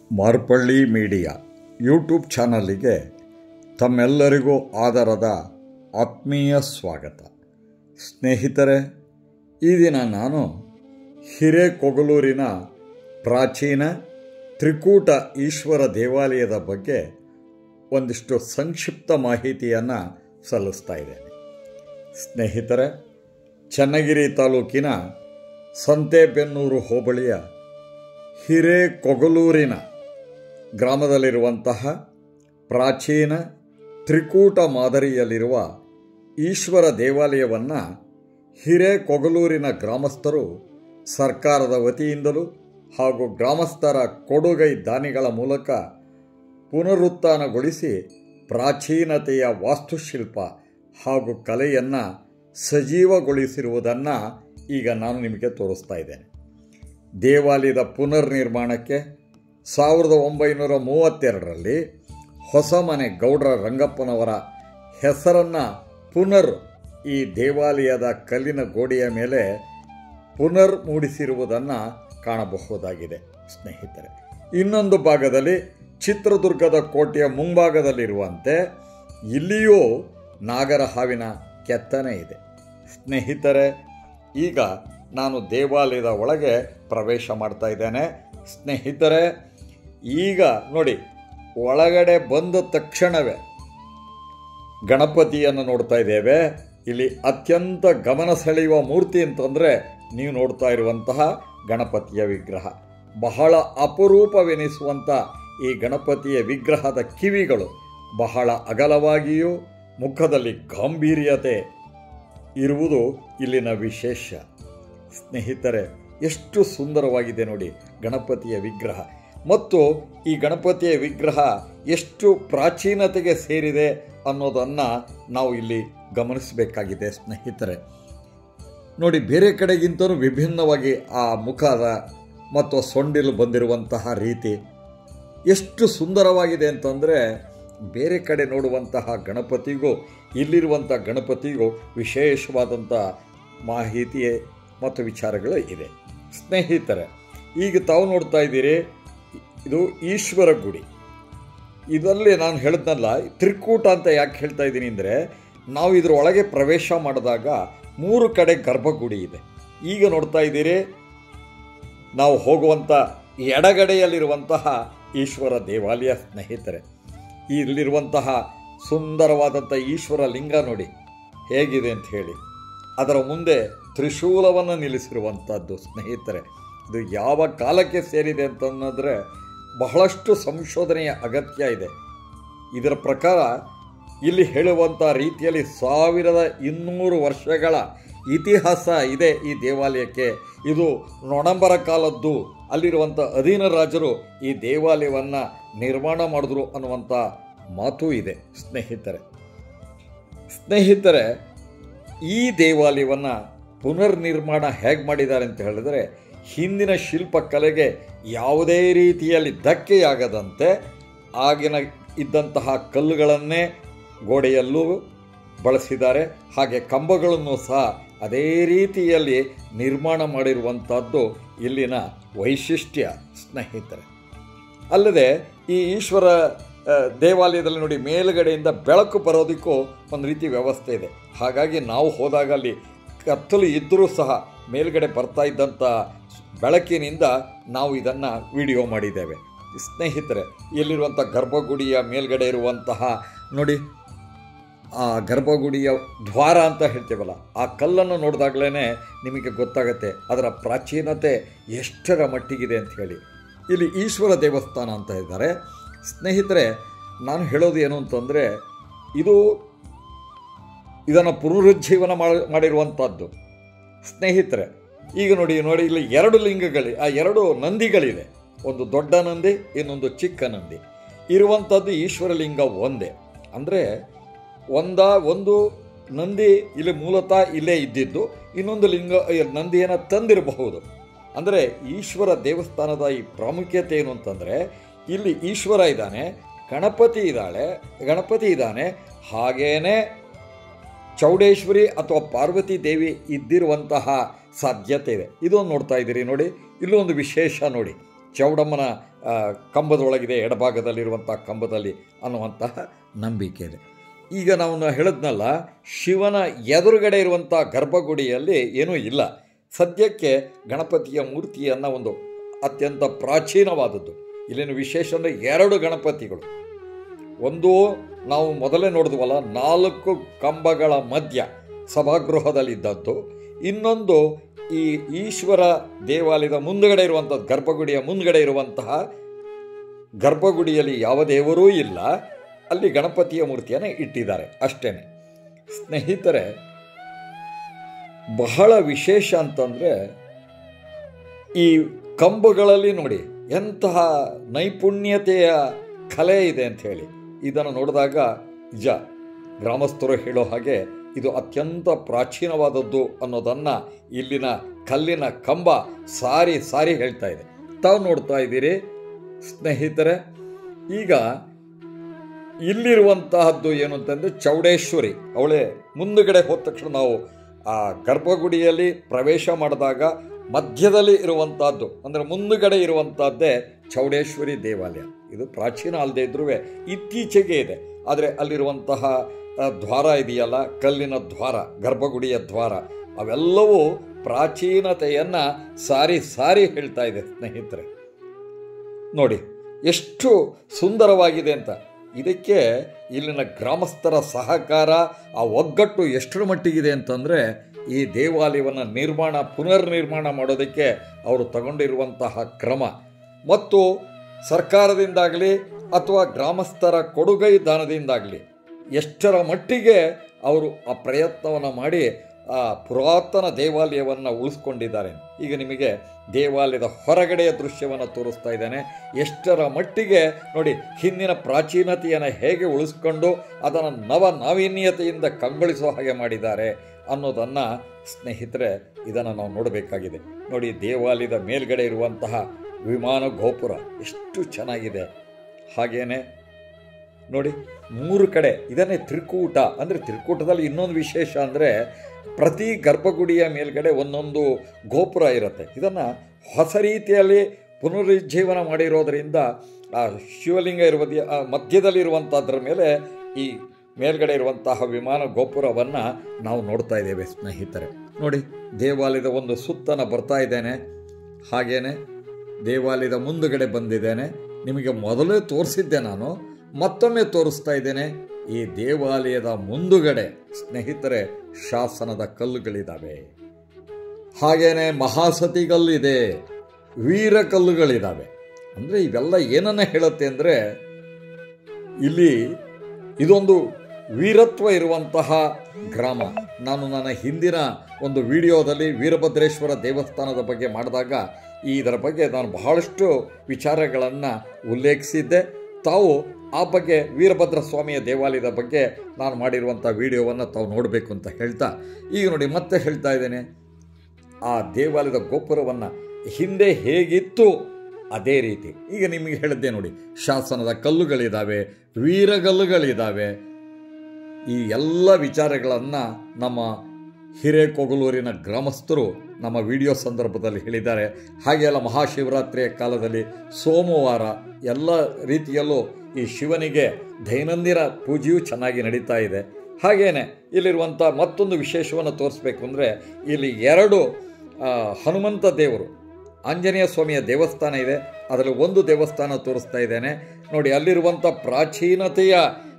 Marpalli media YouTube ಚಾನಲಿಗೆ ತಮ್ಮೆಲ್ಲರಿಗೂ ಆದರದ ಆತ್ಮೀಯ ಸ್ವಾಗತ. ಸ್ನೇಹಿತರೆ, ಈ ದಿನ ನಾನು ಹಿರೇಕೊಗಲೂರಿನ ಪ್ರಾಚೀನ ತ್ರಿಕೂಟ ಈಶ್ವರ ದೇವಾಲಯದ ಬಗ್ಗೆ ಒಂದಿಷ್ಟು ಸಂಕ್ಷಿಪ್ತ ಮಾಹಿತಿಯನ್ನು ಸಲ್ಲಿಸ್ತಾ ಇದ್ದೇನೆ. ಸ್ನೇಹಿತರೆ, ಚನ್ನಗಿರಿ ತಾಲೂಕಿನ ಸಂತೆಬೆನ್ನೂರು ಹೋಬಳಿಯ ಹಿರೇಕೊಗಲೂರಿನ ಗ್ರಾಮದಲ್ಲಿರುವಂತಹ ಪ್ರಾಚೀನ ತ್ರಿಕೂಟ ಮಾದರಿಯಲ್ಲಿರುವ ಈಶ್ವರ ದೇವಾಲಯವನ್ನು ಹಿರೇಕೊಗಲೂರಿನ ಗ್ರಾಮಸ್ಥರು ಸರ್ಕಾರದ ವತಿಯಿಂದಲೂ ಹಾಗೂ ಗ್ರಾಮಸ್ಥರ ಕೊಡುಗೈ ದಾನಿಗಳ ಮೂಲಕ ಪುನರುತ್ಥಾನಗೊಳಿಸಿ ಪ್ರಾಚೀನತೆಯ ವಾಸ್ತುಶಿಲ್ಪ ಹಾಗೂ ಕಲೆಯನ್ನು ಸಜೀವಗೊಳಿಸಿರುವುದನ್ನು ಈಗ ನಾನು ನಿಮಗೆ ತೋರಿಸ್ತಾ ಇದ್ದೇನೆ. ದೇವಾಲಯದ ಪುನರ್ನಿರ್ಮಾಣಕ್ಕೆ 1932ರಲ್ಲಿ ಹೊಸಮನೆ ಗೌಡ್ರ ರಂಗಪ್ಪನವರ ಹೆಸರನ್ನು ಈ ದೇವಾಲಯದ ಕಲ್ಲಿನ ಗೋಡೆಯ ಮೇಲೆ ಪುನರ್ ಮೂಡಿಸಿರುವುದನ್ನು ಕಾಣಬಹುದಾಗಿದೆ. ಸ್ನೇಹಿತರೆ, ಇನ್ನೊಂದು ಭಾಗದಲ್ಲಿ ಚಿತ್ರದುರ್ಗದ ಕೋಟೆಯ ಮುಂಭಾಗದಲ್ಲಿರುವಂತೆ ಇಲ್ಲಿಯೂ ನಾಗರ ಹಾವಿನ ಕೆತ್ತನೆ ಇದೆ. ಸ್ನೇಹಿತರೆ, ಈಗ ನಾನು ದೇವಾಲಯದ ಒಳಗೆ ಪ್ರವೇಶ ಮಾಡ್ತಾ ಇದ್ದೇನೆ. ಸ್ನೇಹಿತರೆ, ಈಗ ನೋಡಿ, ಒಳಗಡೆ ಬಂದ ತಕ್ಷಣವೇ ಗಣಪತಿಯನ್ನು ನೋಡ್ತಾ ಇದ್ದೇವೆ. ಇಲ್ಲಿ ಅತ್ಯಂತ ಗಮನ ಸೆಳೆಯುವ ಮೂರ್ತಿ ಅಂತಂದರೆ ನೀವು ನೋಡ್ತಾ ಇರುವಂತಹ ಗಣಪತಿಯ ವಿಗ್ರಹ. ಬಹಳ ಅಪರೂಪವೆನಿಸುವಂಥ ಈ ಗಣಪತಿಯ ವಿಗ್ರಹದ ಕಿವಿಗಳು ಬಹಳ ಅಗಲವಾಗಿಯೂ ಮುಖದಲ್ಲಿ ಗಾಂಭೀರ್ಯತೆ ಇರುವುದು ಇಲ್ಲಿನ ವಿಶೇಷ. ಸ್ನೇಹಿತರೆ, ಎಷ್ಟು ಸುಂದರವಾಗಿದೆ ನೋಡಿ ಗಣಪತಿಯ ವಿಗ್ರಹ, ಮತ್ತು ಈ ಗಣಪತಿಯ ವಿಗ್ರಹ ಎಷ್ಟು ಪ್ರಾಚೀನತೆಗೆ ಸೇರಿದೆ ಅನ್ನೋದನ್ನು ನಾವು ಇಲ್ಲಿ ಗಮನಿಸಬೇಕಾಗಿದೆ. ಸ್ನೇಹಿತರೆ ನೋಡಿ, ಬೇರೆ ಕಡೆಗಿಂತಲೂ ವಿಭಿನ್ನವಾಗಿ ಆ ಮುಖದ ಮತ್ತು ಸೊಂಡಿಲು ಬಂದಿರುವಂತಹ ರೀತಿ ಎಷ್ಟು ಸುಂದರವಾಗಿದೆ ಅಂತಂದರೆ, ಬೇರೆ ಕಡೆ ನೋಡುವಂತಹ ಗಣಪತಿಗೂ ಇಲ್ಲಿರುವಂಥ ಗಣಪತಿಗೂ ವಿಶೇಷವಾದಂಥ ಮಾಹಿತಿ ಮತ್ತು ವಿಚಾರಗಳು ಇದೆ. ಸ್ನೇಹಿತರೆ, ಈಗ ತಾವು ನೋಡ್ತಾ ಇದ್ದೀರಿ, ಇದು ಈಶ್ವರ ಗುಡಿ. ಇದರಲ್ಲಿ ನಾನು ಹೇಳಿದ್ನಲ್ಲ, ತ್ರಿಕೂಟ ಅಂತ ಯಾಕೆ ಹೇಳ್ತಾ ಇದ್ದೀನಿ ಅಂದರೆ, ನಾವು ಇದರೊಳಗೆ ಪ್ರವೇಶ ಮಾಡಿದಾಗ 3 ಕಡೆ ಗರ್ಭಗುಡಿ ಇದೆ. ಈಗ ನೋಡ್ತಾ ಇದ್ದೀರಿ, ನಾವು ಹೋಗುವಂಥ ಎಡಗಡೆಯಲ್ಲಿರುವಂತಹ ಈಶ್ವರ ದೇವಾಲಯ. ಸ್ನೇಹಿತರೆ, ಇಲ್ಲಿರುವಂತಹ ಸುಂದರವಾದಂಥ ಈಶ್ವರ ಲಿಂಗ ನೋಡಿ ಹೇಗಿದೆ ಅಂತ ಹೇಳಿ, ಅದರ ಮುಂದೆ ತ್ರಿಶೂಲವನ್ನು ನಿಲ್ಲಿಸಿರುವಂಥದ್ದು. ಸ್ನೇಹಿತರೆ, ಇದು ಯಾವ ಕಾಲಕ್ಕೆ ಸೇರಿದೆ ಅಂತಂದರೆ ಬಹಳಷ್ಟು ಸಂಶೋಧನೆಯ ಅಗತ್ಯ ಇದೆ. ಇದರ ಪ್ರಕಾರ ಇಲ್ಲಿ ಹೇಳುವಂಥ ರೀತಿಯಲ್ಲಿ 1200 ವರ್ಷಗಳ ಇತಿಹಾಸ ಇದೆ ಈ ದೇವಾಲಯಕ್ಕೆ. ಇದು ನೊಣಂಬರ ಕಾಲದ್ದು. ಅಲ್ಲಿರುವಂಥ ಅಧೀನ ರಾಜರು ಈ ದೇವಾಲಯವನ್ನು ನಿರ್ಮಾಣ ಮಾಡಿದ್ರು ಅನ್ನುವಂಥ ಮಾತೂ ಇದೆ. ಸ್ನೇಹಿತರೆ, ಈ ದೇವಾಲಯವನ್ನು ಪುನರ್ನಿರ್ಮಾಣ ಹೇಗೆ ಮಾಡಿದ್ದಾರೆ ಅಂತ ಹೇಳಿದ್ರೆ, ಹಿಂದಿನ ಶಿಲ್ಪಕಲೆಗೆ ಯಾವುದೇ ರೀತಿಯಲ್ಲಿ ಧಕ್ಕೆಯಾಗದಂತೆ ಆಗಿನ ಇದ್ದಂತಹ ಕಲ್ಲುಗಳನ್ನೇ ಗೋಡೆಯಲ್ಲೂ ಬಳಸಿದ್ದಾರೆ. ಹಾಗೆ ಕಂಬಗಳನ್ನು ಸಹ ಅದೇ ರೀತಿಯಲ್ಲಿ ನಿರ್ಮಾಣ ಮಾಡಿರುವಂಥದ್ದು ಇಲ್ಲಿನ ವೈಶಿಷ್ಟ್ಯ. ಸ್ನೇಹಿತರೆ, ಅಲ್ಲದೆ ಈ ಈಶ್ವರ ದೇವಾಲಯದಲ್ಲಿ ನೋಡಿ, ಮೇಲುಗಡೆಯಿಂದ ಬೆಳಕು ಬರೋದಕ್ಕೂ ಒಂದು ರೀತಿ ವ್ಯವಸ್ಥೆ ಇದೆ. ಹಾಗಾಗಿ ನಾವು ಹೋದಾಗ ಅಲ್ಲಿ ಕತ್ತಲು ಇದ್ದರೂ ಸಹ ಮೇಲುಗಡೆ ಬರ್ತಾ ಇದ್ದಂಥ ಬೆಳಕಿನಿಂದ ನಾವು ಇದನ್ನು ವಿಡಿಯೋ ಮಾಡಿದ್ದೇವೆ. ಸ್ನೇಹಿತರೆ, ಇಲ್ಲಿರುವಂಥ ಗರ್ಭಗುಡಿಯ ಮೇಲ್ಗಡೆ ಇರುವಂತಹ ನೋಡಿ, ಆ ಗರ್ಭಗುಡಿಯ ದ್ವಾರ ಅಂತ ಹೇಳ್ತೀವಲ್ಲ, ಆ ಕಲ್ಲನ್ನು ನೋಡಿದಾಗಲೇ ನಿಮಗೆ ಗೊತ್ತಾಗುತ್ತೆ ಅದರ ಪ್ರಾಚೀನತೆ ಎಷ್ಟರ ಮಟ್ಟಿಗಿದೆ ಅಂತ ಹೇಳಿ. ಇಲ್ಲಿ ಈಶ್ವರ ದೇವಸ್ಥಾನ ಅಂತ ಇದ್ದಾರೆ. ಸ್ನೇಹಿತರೆ, ನಾನು ಹೇಳೋದು ಏನು ಅಂತಂದರೆ, ಇದನ್ನು ಪುನರುಜ್ಜೀವನ ಮಾಡಿರುವಂಥದ್ದು. ಸ್ನೇಹಿತರೆ, ಈಗ ನೋಡಿ ಇಲ್ಲಿ 2 ಲಿಂಗಗಳು, ಆ 2 ನಂದಿಗಳಿದೆ. ಒಂದು ದೊಡ್ಡ ನಂದಿ, ಇನ್ನೊಂದು ಚಿಕ್ಕ ನಂದಿ ಇರುವಂಥದ್ದು ಈಶ್ವರ ಲಿಂಗ ಒಂದೇ. ಅಂದರೆ ಒಂದು ನಂದಿ ಇಲ್ಲಿ ಮೂಲತಃ ಇಲ್ಲೇ ಇದ್ದಿದ್ದು, ಇನ್ನೊಂದು ನಂದಿಯನ್ನು ತಂದಿರಬಹುದು. ಅಂದರೆ ಈಶ್ವರ ದೇವಸ್ಥಾನದ ಈ ಪ್ರಾಮುಖ್ಯತೆ ಏನು ಅಂತಂದರೆ, ಇಲ್ಲಿ ಈಶ್ವರ ಇದ್ದಾನೆ, ಗಣಪತಿ ಇದ್ದಾನೆ, ಹಾಗೇನೆ ಚೌಡೇಶ್ವರಿ ಅಥವಾ ಪಾರ್ವತಿ ದೇವಿ ಇದ್ದಿರುವಂತಹ ಸಾಧ್ಯತೆ ಇದೆ. ಇದೊಂದು ನೋಡ್ತಾ ಇದ್ದೀರಿ ನೋಡಿ, ಇಲ್ಲೊಂದು ವಿಶೇಷ ನೋಡಿ, ಚೌಡಮ್ಮನ ಕಂಬದೊಳಗಿದೆ, ಎಡಭಾಗದಲ್ಲಿರುವಂಥ ಕಂಬದಲ್ಲಿ ಅನ್ನುವಂತಹ ನಂಬಿಕೆ ಇದೆ. ಈಗ ನಾವು ಹೇಳಿದ್ನಲ್ಲ, ಶಿವನ ಎದುರುಗಡೆ ಇರುವಂಥ ಗರ್ಭಗುಡಿಯಲ್ಲಿ ಏನೂ ಇಲ್ಲ. ಸದ್ಯಕ್ಕೆ ಗಣಪತಿಯ ಮೂರ್ತಿಯನ್ನು ಒಂದು ಅತ್ಯಂತ ಪ್ರಾಚೀನವಾದದ್ದು. ಇಲ್ಲಿನ ವಿಶೇಷ ಅಂದರೆ 2 ಗಣಪತಿಗಳು. ಒಂದು ನಾವು ಮೊದಲೇ ನೋಡಿದ್ವಲ್ಲ, 4 ಕಂಬಗಳ ಮಧ್ಯ ಸಭಾಗೃಹದಲ್ಲಿದ್ದದ್ದು. ಇನ್ನೊಂದು ಈ ಈಶ್ವರ ದೇವಾಲಯದ ಮುಂದುಗಡೆ ಇರುವಂಥದ್ದು, ಗರ್ಭಗುಡಿಯ ಮುಂದುಗಡೆ ಇರುವಂತಹ ಗರ್ಭಗುಡಿಯಲ್ಲಿ ಯಾವ ದೇವರೂ ಇಲ್ಲ, ಅಲ್ಲಿ ಗಣಪತಿಯ ಮೂರ್ತಿಯನ್ನು ಇಟ್ಟಿದ್ದಾರೆ ಅಷ್ಟೇ. ಸ್ನೇಹಿತರೆ, ಬಹಳ ವಿಶೇಷ ಅಂತಂದರೆ ಈ ಕಂಬಗಳಲ್ಲಿ ನೋಡಿ ಎಂತಹ ನೈಪುಣ್ಯತೆಯ ಕಲೆ ಇದೆ ಅಂಥೇಳಿ. ಇದನ್ನು ನೋಡಿದಾಗ ನಿಜ ಗ್ರಾಮಸ್ಥರು ಹೇಳೋ ಹಾಗೆ ಇದು ಅತ್ಯಂತ ಪ್ರಾಚೀನವಾದದ್ದು ಅನ್ನೋದನ್ನು ಇಲ್ಲಿನ ಕಲ್ಲಿನ ಕಂಬ ಸಾರಿ ಸಾರಿ ಹೇಳ್ತಾ ಇದೆ. ತಾವು ನೋಡ್ತಾ ಇದ್ದೀರಿ ಸ್ನೇಹಿತರೆ. ಈಗ ಇಲ್ಲಿರುವಂತಹದ್ದು ಏನು ಅಂತಂದರೆ ಚೌಡೇಶ್ವರಿ. ಅವಳೇ ಮುಂದುಗಡೆ ಹೋದ ತಕ್ಷಣ ನಾವು ಆ ಗರ್ಭಗುಡಿಯಲ್ಲಿ ಪ್ರವೇಶ ಮಾಡಿದಾಗ ಮಧ್ಯದಲ್ಲಿ ಇರುವಂತಹದ್ದು ಅಂದರೆ ಮುಂದುಗಡೆ ಇರುವಂತಹದ್ದೇ ಚೌಡೇಶ್ವರಿ ದೇವಾಲಯ. ಇದು ಪ್ರಾಚೀನ ಅಲ್ಲದೆ ಇದ್ರೂ ಇತ್ತೀಚೆಗೆ ಇದೆ. ಆದರೆ ಅಲ್ಲಿರುವಂತಹ ದ್ವಾರ ಇದೆಯಲ್ಲ, ಕಲ್ಲಿನ ದ್ವಾರ, ಗರ್ಭಗುಡಿಯ ದ್ವಾರ, ಅವೆಲ್ಲವೂ ಪ್ರಾಚೀನತೆಯನ್ನು ಸಾರಿ ಸಾರಿ ಹೇಳ್ತಾ ಇದೆ ಸ್ನೇಹಿತರೆ. ನೋಡಿ ಎಷ್ಟು ಸುಂದರವಾಗಿದೆ ಅಂತ. ಇದಕ್ಕೆ ಇಲ್ಲಿನ ಗ್ರಾಮಸ್ಥರ ಸಹಕಾರ, ಆ ಒಗ್ಗಟ್ಟು ಎಷ್ಟರ ಮಟ್ಟಿಗಿದೆ ಅಂತಂದರೆ ಈ ದೇವಾಲಯವನ್ನು ಪುನರ್ನಿರ್ಮಾಣ ಮಾಡೋದಕ್ಕೆ ಅವರು ತಗೊಂಡಿರುವಂತಹ ಕ್ರಮ ಮತ್ತು ಸರ್ಕಾರದಿಂದಾಗಲಿ ಅಥವಾ ಗ್ರಾಮಸ್ಥರ ಕೊಡುಗೈ ದಾನದಿಂದಾಗಲಿ ಎಷ್ಟರ ಮಟ್ಟಿಗೆ ಅವರು ಆ ಪ್ರಯತ್ನವನ್ನು ಮಾಡಿ ಆ ಪುರಾತನ ದೇವಾಲಯವನ್ನು ಉಳಿಸ್ಕೊಂಡಿದ್ದಾರೆ. ಈಗ ನಿಮಗೆ ದೇವಾಲಯದ ಹೊರಗಡೆಯ ದೃಶ್ಯವನ್ನು ತೋರಿಸ್ತಾ ಇದ್ದೇನೆ. ಎಷ್ಟರ ಮಟ್ಟಿಗೆ ನೋಡಿ ಹಿಂದಿನ ಪ್ರಾಚೀನತೆಯನ್ನು ಹೇಗೆ ಉಳಿಸ್ಕೊಂಡು ಅದನ್ನು ನಾವೀನ್ಯತೆಯಿಂದ ಕಂಗೊಳಿಸೋ ಹಾಗೆ ಮಾಡಿದ್ದಾರೆ ಅನ್ನೋದನ್ನು ಸ್ನೇಹಿತರೆ ಇದನ್ನು ನಾವು ನೋಡಬೇಕಾಗಿದೆ. ನೋಡಿ ದೇವಾಲಯದ ಮೇಲ್ಗಡೆ ಇರುವಂತಹ ವಿಮಾನ ಗೋಪುರ ಎಷ್ಟು ಚೆನ್ನಾಗಿದೆ. ಹಾಗೇನೆ ನೋಡಿ 3 ಕಡೆ ಇದನ್ನೇ ತ್ರಿಕೂಟ ಅಂದರೆ, ತ್ರಿಕೂಟದಲ್ಲಿ ಇನ್ನೊಂದು ವಿಶೇಷ ಅಂದರೆ ಪ್ರತಿ ಗರ್ಭಗುಡಿಯ ಮೇಲ್ಗಡೆ ಒಂದೊಂದು ಗೋಪುರ ಇರುತ್ತೆ. ಇದನ್ನು ಹೊಸ ರೀತಿಯಲ್ಲಿ ಪುನರುಜ್ಜೀವನ ಮಾಡಿರೋದರಿಂದ ಆ ಶಿವಲಿಂಗ ಮಧ್ಯದಲ್ಲಿರುವಂಥದ್ರ ಮೇಲೆ ಈ ಮೇಲ್ಗಡೆ ಇರುವಂತಹ ವಿಮಾನ ಗೋಪುರವನ್ನು ನಾವು ನೋಡ್ತಾ ಇದ್ದೇವೆ ಸ್ನೇಹಿತರೆ. ನೋಡಿ ದೇವಾಲಯದ ಒಂದು ಸುತ್ತನ ಬರ್ತಾ ಇದ್ದೇನೆ. ಹಾಗೇನೆ ದೇವಾಲಯದ ಮುಂದುಗಡೆ ಬಂದಿದ್ದೇನೆ. ನಿಮಗೆ ಮೊದಲೇ ತೋರಿಸಿದ್ದೆ, ನಾನು ಮತ್ತೊಮ್ಮೆ ತೋರಿಸ್ತಾ ಇದ್ದೇನೆ. ಈ ದೇವಾಲಯದ ಮುಂದುಗಡೆ ಸ್ನೇಹಿತರೆ ಶಾಸನದ ಕಲ್ಲುಗಳಿದ್ದಾವೆ. ಹಾಗೇನೆ ಮಹಾಸತಿಗಲ್ಲಿದೆ, ವೀರ ಕಲ್ಲುಗಳಿದ್ದಾವೆ. ಅಂದರೆ ಇವೆಲ್ಲ ಏನನ್ನ ಹೇಳುತ್ತೆ ಅಂದರೆ ಇಲ್ಲಿ ಇದೊಂದು ವೀರತ್ವ ಇರುವಂತಹ ಗ್ರಾಮ. ನಾನು ನನ್ನ ಹಿಂದಿನ ಒಂದು ವಿಡಿಯೋದಲ್ಲಿ ವೀರಭದ್ರೇಶ್ವರ ದೇವಸ್ಥಾನದ ಬಗ್ಗೆ ಮಾಡಿದಾಗ ಇದರ ಬಗ್ಗೆ ನಾನು ಬಹಳಷ್ಟು ವಿಚಾರಗಳನ್ನು ಉಲ್ಲೇಖಿಸಿದ್ದೆ. ತಾವು ಆ ಬಗ್ಗೆ ವೀರಭದ್ರ ಸ್ವಾಮಿಯ ದೇವಾಲಯದ ಬಗ್ಗೆ ನಾನು ಮಾಡಿರುವಂಥ ವಿಡಿಯೋವನ್ನು ತಾವು ನೋಡಬೇಕು ಅಂತ ಹೇಳ್ತಾ ಈಗ ನೋಡಿ ಮತ್ತೆ ಹೇಳ್ತಾ ಇದ್ದೇನೆ. ಆ ದೇವಾಲಯದ ಗೋಪುರವನ್ನು ಹಿಂದೆ ಹೇಗಿತ್ತು ಅದೇ ರೀತಿ ಈಗ ನಿಮಗೆ ಹೇಳಿದ್ದೆ ನೋಡಿ. ಶಾಸನದ ಕಲ್ಲುಗಳಿದ್ದಾವೆ, ವೀರಗಲ್ಲುಗಳಿದ್ದಾವೆ. ಈ ಎಲ್ಲ ವಿಚಾರಗಳನ್ನು ನಮ್ಮ ಹಿರೇಕೊಗಲೂರಿನ ಗ್ರಾಮಸ್ಥರು ನಮ್ಮ ವಿಡಿಯೋ ಸಂದರ್ಭದಲ್ಲಿ ಹೇಳಿದ್ದಾರೆ. ಹಾಗೆ ಎಲ್ಲ ಮಹಾಶಿವರಾತ್ರಿಯ ಕಾಲದಲ್ಲಿ ಸೋಮವಾರ ಎಲ್ಲ ರೀತಿಯಲ್ಲೂ ಈ ಶಿವನಿಗೆ ದೈನಂದಿನ ಪೂಜೆಯೂ ಚೆನ್ನಾಗಿ ನಡೀತಾ ಇದೆ. ಹಾಗೇನೆ ಇಲ್ಲಿರುವಂಥ ಮತ್ತೊಂದು ವಿಶೇಷವನ್ನು ತೋರಿಸ್ಬೇಕು ಅಂದರೆ ಇಲ್ಲಿ 2 ಹನುಮಂತ ದೇವರು, ಆಂಜನೇಯ ಸ್ವಾಮಿಯ ದೇವಸ್ಥಾನ ಇದೆ. ಅದರಲ್ಲಿ ಒಂದು ದೇವಸ್ಥಾನ ತೋರಿಸ್ತಾ ಇದ್ದೇನೆ ನೋಡಿ. ಅಲ್ಲಿರುವಂಥ ಪ್ರಾಚೀನತೆಯ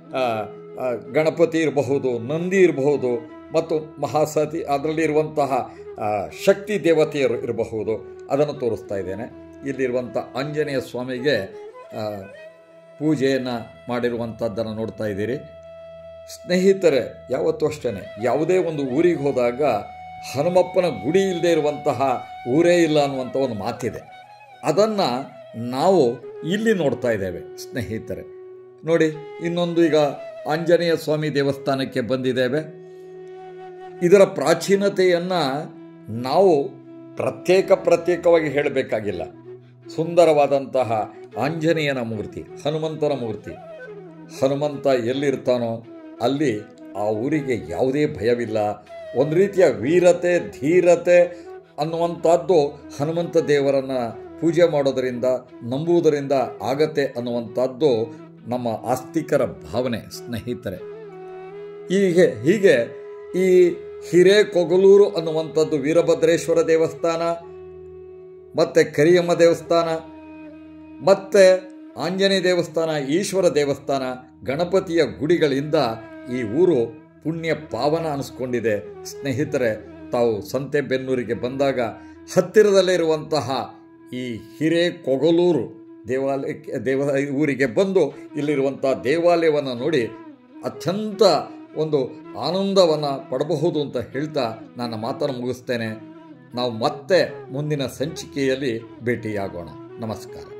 ಗಣಪತಿ ಇರಬಹುದು, ನಂದಿ ಇರಬಹುದು ಮತ್ತು ಮಹಾಸತಿ ಅದರಲ್ಲಿರುವಂತಹ ಶಕ್ತಿ ದೇವತೆಯರು ಇರಬಹುದು, ಅದನ್ನು ತೋರಿಸ್ತಾ ಇದ್ದೇನೆ. ಇಲ್ಲಿರುವಂಥ ಆಂಜನೇಯ ಸ್ವಾಮಿಗೆ ಪೂಜೆಯನ್ನು ಮಾಡಿರುವಂಥದ್ದನ್ನು ನೋಡ್ತಾ ಇದ್ದೀರಿ ಸ್ನೇಹಿತರೆ. ಯಾವತ್ತೂ ಅಷ್ಟೇ, ಯಾವುದೇ ಒಂದು ಊರಿಗೆ ಹೋದಾಗ ಹನುಮಪ್ಪನ ಗುಡಿ ಇಲ್ಲದೆ ಇರುವಂತಹ ಊರೇ ಇಲ್ಲ ಅನ್ನುವಂಥ ಒಂದು ಮಾತಿದೆ. ಅದನ್ನು ನಾವು ಇಲ್ಲಿ ನೋಡ್ತಾ ಇದ್ದೇವೆ ಸ್ನೇಹಿತರೆ. ನೋಡಿ ಇನ್ನೊಂದು ಈಗ ಆಂಜನೇಯ ಸ್ವಾಮಿ ದೇವಸ್ಥಾನಕ್ಕೆ ಬಂದಿದ್ದೇವೆ. ಇದರ ಪ್ರಾಚೀನತೆಯನ್ನು ನಾವು ಪ್ರತ್ಯೇಕವಾಗಿ ಹೇಳಬೇಕಾಗಿಲ್ಲ. ಸುಂದರವಾದಂತಹ ಆಂಜನೇಯನ ಮೂರ್ತಿ, ಹನುಮಂತನ ಮೂರ್ತಿ. ಹನುಮಂತ ಎಲ್ಲಿರ್ತಾನೋ ಅಲ್ಲಿ ಆ ಊರಿಗೆ ಯಾವುದೇ ಭಯವಿಲ್ಲ. ಒಂದು ರೀತಿಯ ವೀರತೆ, ಧೀರತೆ ಅನ್ನುವಂಥದ್ದು ಹನುಮಂತ ದೇವರನ್ನು ಪೂಜೆ ಮಾಡೋದರಿಂದ ನಂಬುವುದರಿಂದ ಆಗತ್ತೆ ಅನ್ನುವಂಥದ್ದು ನಮ್ಮ ಆಸ್ತಿಕರ ಭಾವನೆ ಸ್ನೇಹಿತರೆ. ಹೀಗೆ ಈ ಹಿರೇಕೊಗಲೂರು ಅನ್ನುವಂಥದ್ದು ವೀರಭದ್ರೇಶ್ವರ ದೇವಸ್ಥಾನ, ಮತ್ತು ಕರಿಯಮ್ಮ ದೇವಸ್ಥಾನ, ಮತ್ತು ಆಂಜನೇಯ ದೇವಸ್ಥಾನ, ಈಶ್ವರ ದೇವಸ್ಥಾನ, ಗಣಪತಿಯ ಗುಡಿಗಳಿಂದ ಈ ಊರು ಪುಣ್ಯ ಪಾವನ ಅನಿಸ್ಕೊಂಡಿದೆ. ಸ್ನೇಹಿತರೆ, ತಾವು ಸಂತೆಬೆನ್ನೂರಿಗೆ ಬಂದಾಗ ಹತ್ತಿರದಲ್ಲೇ ಇರುವಂತಹ ಈ ಹಿರೇಕೊಗಲೂರು ಊರಿಗೆ ಬಂದು ಇಲ್ಲಿರುವಂಥ ದೇವಾಲಯವನ್ನು ನೋಡಿ ಅತ್ಯಂತ ಒಂದು ಆನಂದವನ್ನು ಪಡಬಹುದು ಅಂತ ಹೇಳ್ತಾ ನನ್ನ ಮಾತನ್ನು ಮುಗಿಸ್ತೇನೆ. ನಾವು ಮತ್ತೆ ಮುಂದಿನ ಸಂಚಿಕೆಯಲ್ಲಿ ಭೇಟಿಯಾಗೋಣ. ನಮಸ್ಕಾರ.